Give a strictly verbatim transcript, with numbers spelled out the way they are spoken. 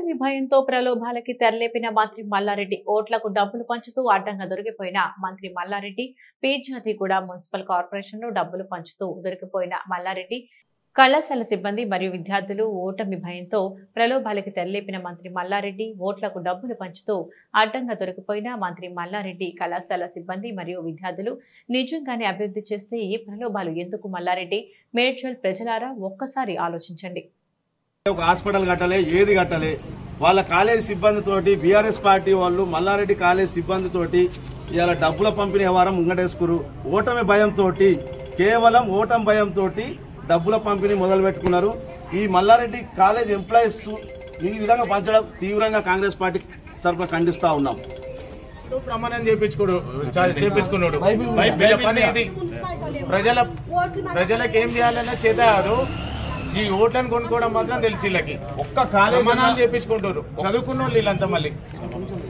ఓటమి భయంతో ప్రలోభాలకి తెరలేపిన మంత్రి మల్లారెడ్డి ఓట్లకు డబ్బులు పంచుతూ అడ్డంగా దొరికిపోయిన మంత్రి మల్లారెడ్డి పీర్జాదిగూడ మున్సిపల్ కార్పొరేషన్ లో డబ్బులు పంచుతూ దొరికిపోయిన మల్లారెడ్డి కళాశాల సిబ్బంది మరియు విద్యార్థులు ఓటమి భయంతో ప్రలోభాలకి తెరలేపిన మంత్రి మల్లారెడ్డి ఓట్లకు డబ్బులు పంచుతూ అడ్డంగా దొరికిపోయిన మంత్రి మల్లారెడ్డి కళాశాల సిబ్బంది మరియు విద్యార్థులు నిజంగానే అభివృద్ధి చేస్తే ఈ ప్రలోభాలు ఎందుకు మల్లారెడ్డి మేడ్చల్ ప్రజలారా ఒక్కసారి ఆలోచించండి. ఒక హాస్పిటల్ కట్టాలి, ఏది కట్టాలి, వాళ్ళ కాలేజ్ సిబ్బందితోటి బీఆర్ఎస్ పార్టీ వాళ్ళు మల్లారెడ్డి కాలేజ్ సిబ్బందితోటి ఇలా డబ్బుల పంపిణీ వ్యవహారం ముంగటేసుకురు. ఓటమి భయంతో కేవలం ఓటమి భయంతో డబ్బుల పంపిణీ మొదలు పెట్టుకున్నారు. ఈ మల్లారెడ్డి కాలేజ్ ఎంప్లాయీస్ ఈ విధంగా పంచడం తీవ్రంగా కాంగ్రెస్ పార్టీ తరఫున ఖండిస్తా ఉన్నాం. ప్రమాణం చేయించుకోడు చేయించుకున్నాడు పని ఇది. ప్రజల ప్రజలకు ఏం చేయాలన్నా చేత కాదు, ఈ ఓట్లను కొనుక్కోవడం మాత్రం తెలిసి వీళ్ళకి ఒక్క ప్రమాణాలు చేయించుకుంటారు. చదువుకున్న వాళ్ళు వీళ్ళంతా మళ్ళీ